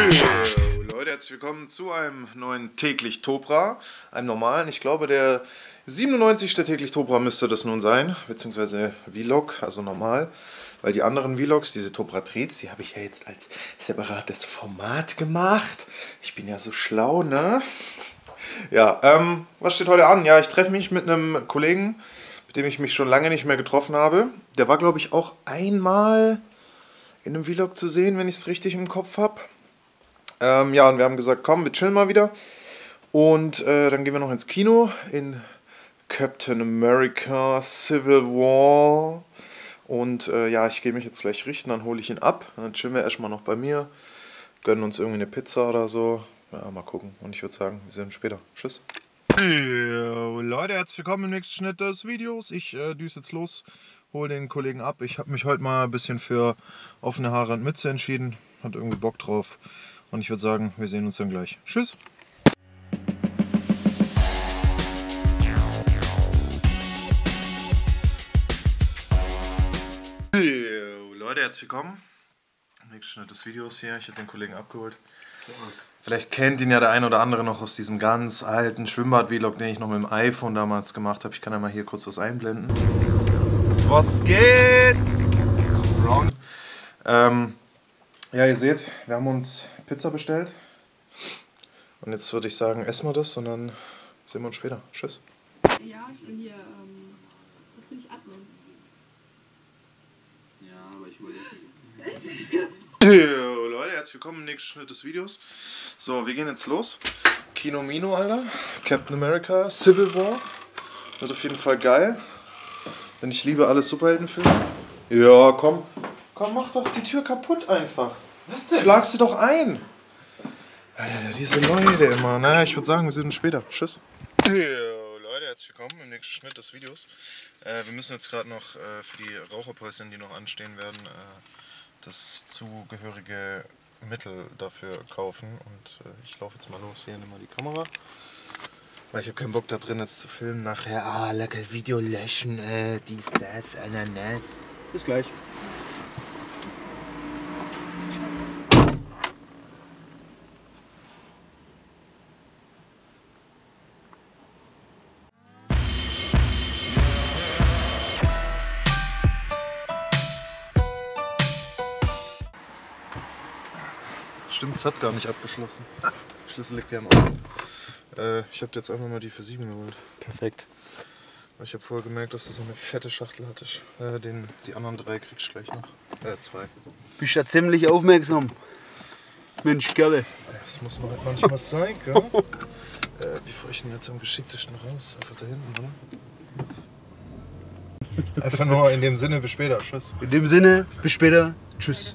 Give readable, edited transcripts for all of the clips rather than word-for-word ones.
Yo, Leute, herzlich willkommen zu einem neuen täglich Topra, einem normalen. Ich glaube, der 97. täglich Topra müsste das nun sein, beziehungsweise Vlog, also normal. Weil die anderen Vlogs, diese Topra Trades, die habe ich ja jetzt als separates Format gemacht. Ich bin ja so schlau, ne? Ja, was steht heute an? Ja, ich treffe mich mit einem Kollegen, mit dem ich mich schon lange nicht mehr getroffen habe. Der war, glaube ich, auch einmal in einem Vlog zu sehen, wenn ich es richtig im Kopf habe. Ja, und wir haben gesagt, komm, wir chillen mal wieder. Und dann gehen wir noch ins Kino in Captain America Civil War. Und ja, ich gehe mich jetzt gleich richten, dann hole ich ihn ab. Dann chillen wir erstmal noch bei mir, gönnen uns irgendwie eine Pizza oder so. Ja, mal gucken. Und ich würde sagen, wir sehen uns später. Tschüss. Yo, Leute, herzlich willkommen im nächsten Schnitt des Videos. Ich düse jetzt los, hole den Kollegen ab. Ich habe mich heute mal ein bisschen für offene Haare und Mütze entschieden. Hat irgendwie Bock drauf. Und ich würde sagen, wir sehen uns dann gleich. Tschüss. Yo, Leute, herzlich willkommen im nächsten Schnitt des Videos hier. Ich habe den Kollegen abgeholt. Vielleicht kennt ihn ja der ein oder andere noch aus diesem ganz alten Schwimmbad-Vlog, den ich noch mit dem iPhone damals gemacht habe. Ich kann ja mal hier kurz was einblenden. Was geht? Wrong. Ja, ihr seht, wir haben uns Pizza bestellt. Und jetzt würde ich sagen, essen wir das und dann sehen wir uns später. Tschüss. Ja, ich bin hier, was bin ich, Admin? Ja, aber ich wollte... Yo, Leute, herzlich willkommen im nächsten Schnitt des Videos. So, wir gehen jetzt los. Kino Mino, Alter. Captain America, Civil War. Wird auf jeden Fall geil. Denn ich liebe alle Superheldenfilme. Ja, komm. Komm, mach doch die Tür kaputt einfach. Was denn? Schlag sie doch ein. Alter, diese Leute immer. Naja, ich würde sagen, wir sehen uns später. Tschüss. Yo, Leute, herzlich willkommen im nächsten Schnitt des Videos. Wir müssen jetzt gerade noch für die Raucherpäuschen, die noch anstehen werden, das zugehörige Mittel dafür kaufen. Und ich laufe jetzt mal los. Hier, nimm mal die Kamera. Weil ich habe keinen Bock da drin jetzt zu filmen. Nachher, lecker Video löschen, dies, das, Ananas. Bis gleich. Stimmt, es hat gar nicht abgeschlossen. Schlüssel liegt ja im Auto. Ich habe jetzt einfach mal die für 7 geholt. Perfekt. Ich habe vorher gemerkt, dass du so eine fette Schachtel hattest. Die anderen 3 kriegst du gleich noch. 2. Bist ja ziemlich aufmerksam. Mensch, Kerle. Das muss man halt manchmal sein, gell? Wie fahre ich denn jetzt am geschicktesten raus? Einfach da hinten, oder? Einfach nur in dem Sinne, bis später. Tschüss. In dem Sinne, bis später. Tschüss.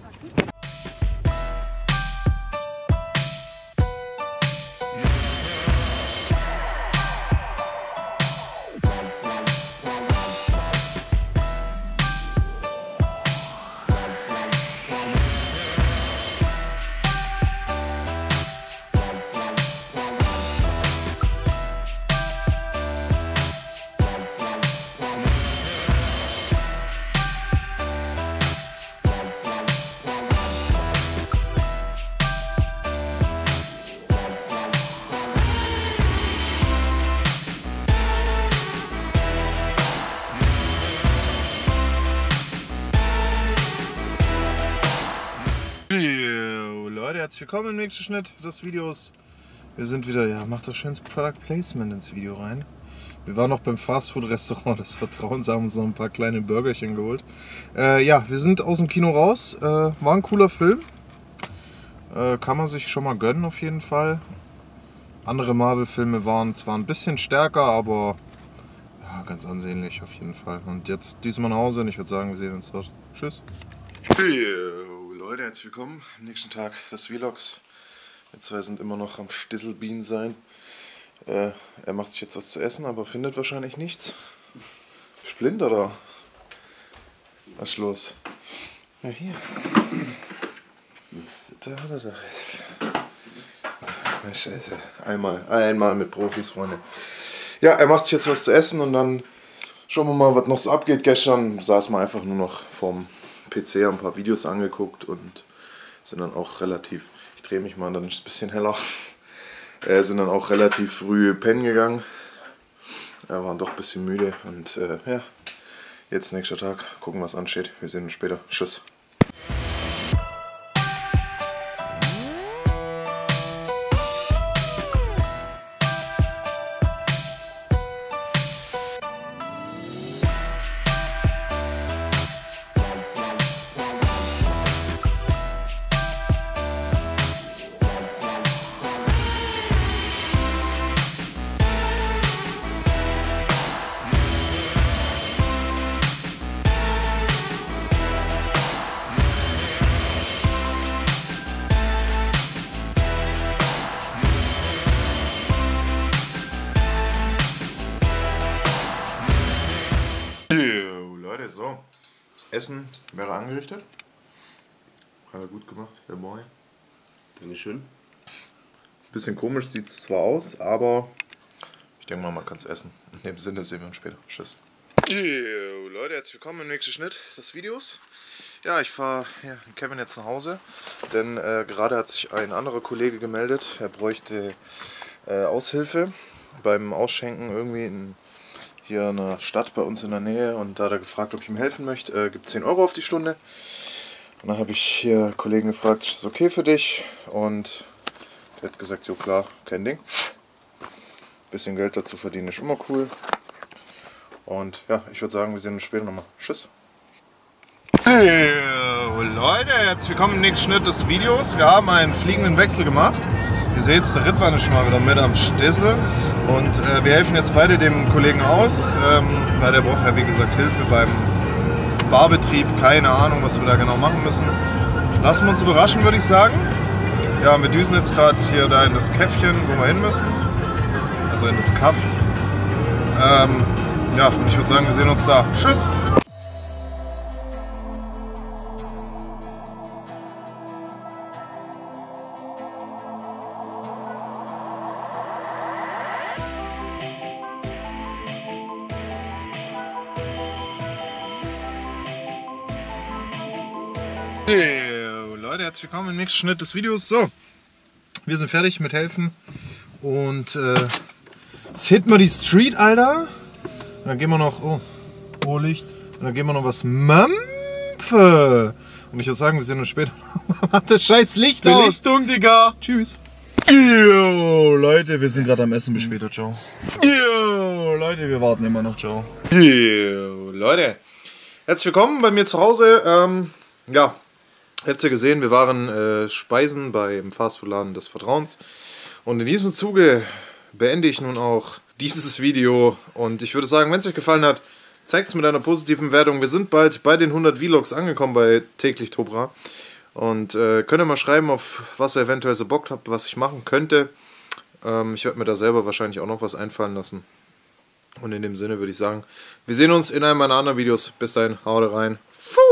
Yo, Leute, herzlich willkommen im nächsten Schnitt des Videos. Wir sind wieder, ja, macht das schönes Product Placement ins Video rein. Wir waren noch beim Fastfood-Restaurant des Vertrauens, haben uns noch ein paar kleine Burgerchen geholt. Ja, wir sind aus dem Kino raus. War ein cooler Film. Kann man sich schon mal gönnen auf jeden Fall. Andere Marvel-Filme waren zwar ein bisschen stärker, aber ja, ganz ansehnlich auf jeden Fall. Und jetzt diesmal nach Hause und ich würde sagen, wir sehen uns dort. Tschüss. Yo, Leute, herzlich willkommen am nächsten Tag des Vlogs. Wir 2 sind immer noch am Stisselbienen sein. Er macht sich jetzt was zu essen, aber findet wahrscheinlich nichts. Bist du blind oder? Was ist los? Ja, hier. Da hat er doch. Scheiße. Einmal mit Profis, Freunde. Ja, er macht sich jetzt was zu essen und dann schauen wir mal, was noch so abgeht. Gestern saßen wir einfach nur noch vorm PC, haben ein paar Videos angeguckt und sind dann auch relativ, ich drehe mich mal, dann ist es ein bisschen heller. Sind dann auch relativ früh pennen gegangen. Waren doch ein bisschen müde und ja, jetzt nächster Tag, gucken was ansteht. Wir sehen uns später. Tschüss. Leute, so. Essen wäre angerichtet. Hat er gut gemacht, der Boy. Dankeschön. Bisschen komisch sieht es zwar aus, aber ich denke mal, man kann es essen. In dem Sinne sehen wir uns später. Tschüss. Leute, herzlich willkommen im nächsten Schnitt des Videos. Ja, ich fahre Kevin jetzt nach Hause, denn gerade hat sich ein anderer Kollege gemeldet. Er bräuchte Aushilfe beim Ausschenken irgendwie hier in einer Stadt bei uns in der Nähe, und da hat er gefragt, ob ich ihm helfen möchte. Gibt 10 Euro auf die Stunde. Und dann habe ich hier Kollegen gefragt, ist das okay für dich? Und der hat gesagt, jo klar, kein Ding. Bisschen Geld dazu verdienen ist immer cool. Und ja, ich würde sagen, wir sehen uns später nochmal. Tschüss. Hey, Leute, jetzt willkommen im nächsten Schnitt des Videos. Wir haben einen fliegenden Wechsel gemacht. Ihr seht, der Rittwan ist schon mal wieder mit am Stissel. Und wir helfen jetzt beide dem Kollegen aus, weil der braucht ja wie gesagt Hilfe beim Barbetrieb. Keine Ahnung, was wir da genau machen müssen. Lassen wir uns überraschen, würde ich sagen. Ja, wir düsen jetzt gerade hier da in das Käffchen, wo wir hin müssen. Also in das Kaff. Ja, und ich würde sagen, wir sehen uns da. Tschüss! Leute, herzlich willkommen im nächsten Schnitt des Videos. So, wir sind fertig mit Helfen und jetzt hitten wir die Street, Alter. Und dann gehen wir noch, oh Licht, und dann gehen wir noch was mampfe. Und ich würde sagen, wir sehen uns später. Macht das scheiß Licht aus. Belichtung, Digga. Tschüss. Yo, Leute, wir sind gerade am Essen. Bis später, ciao. Yo, Leute, wir warten immer noch, ciao. Yo, Leute, herzlich willkommen bei mir zu Hause. Ja, habt ihr gesehen, wir waren speisen beim Fastfood-Laden des Vertrauens. Und in diesem Zuge beende ich nun auch dieses Video. Und ich würde sagen, wenn es euch gefallen hat, zeigt es mit einer positiven Wertung. Wir sind bald bei den 100 Vlogs angekommen bei täglich Topra. Und könnt ihr mal schreiben, auf was ihr eventuell so Bock habt, was ich machen könnte. Ich werde mir da selber wahrscheinlich auch noch was einfallen lassen. Und in dem Sinne würde ich sagen, wir sehen uns in einem meiner anderen Videos. Bis dahin, haut rein.